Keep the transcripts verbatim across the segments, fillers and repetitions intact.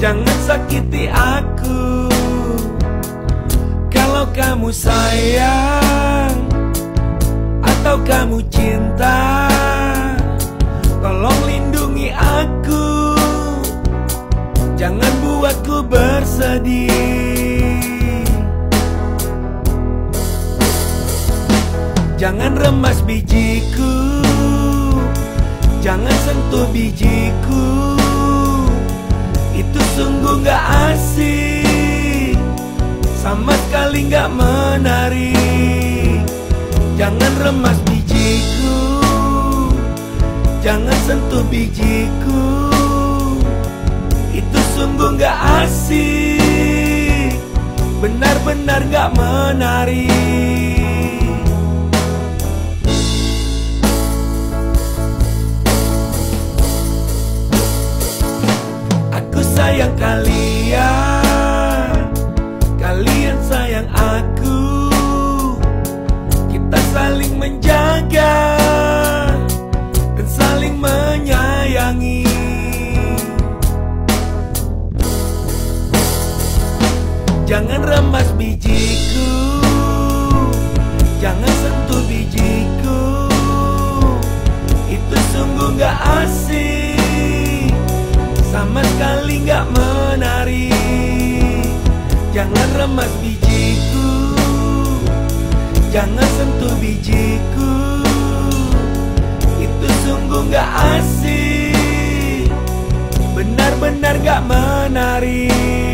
Jangan sakiti aku. Kalau kamu sayang atau kamu cinta, tolong lindungi aku. Jangan buatku bersedih. Jangan remas bijiku, jangan sentuh bijiku. Itu sungguh gak asik, sama sekali gak menarik. Jangan remas bijiku, jangan sentuh bijiku. Itu sungguh gak asik, benar-benar gak menarik. Aku sayang kalian, kalian sayang aku. Kita saling menjaga dan saling menyayangi. Jangan remas bijiku, jangan sentuh bijiku. Itu sungguh gak asik, sama sekali gak menarik. Jangan remas bijiku, jangan sentuh bijiku. Itu sungguh gak asik, benar-benar gak menarik.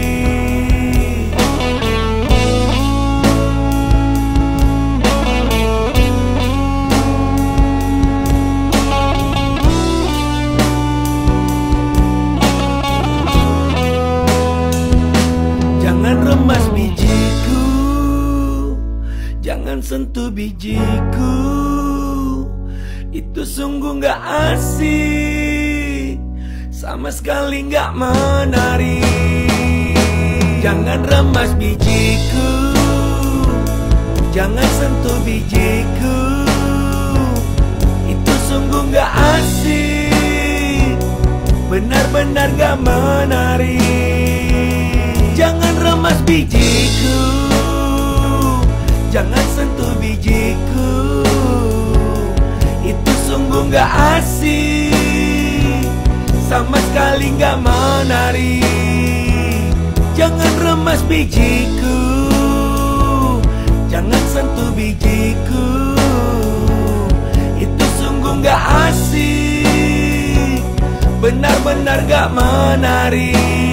Jangan remas bijiku, jangan sentuh bijiku. Itu sungguh gak asik, sama sekali gak menarik. Jangan remas bijiku, jangan sentuh bijiku. Itu sungguh gak asik, benar-benar gak menarik. Jangan remas bijiku, jangan sentuh bijiku. Itu sungguh gak asik, sama sekali gak menarik. Jangan remas bijiku, jangan sentuh bijiku. Itu sungguh gak asik, benar-benar gak menarik.